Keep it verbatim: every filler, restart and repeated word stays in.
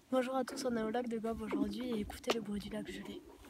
Bonjour à tous, on est au lac de Gob aujourd'hui et écoutez le bruit du lac gelé.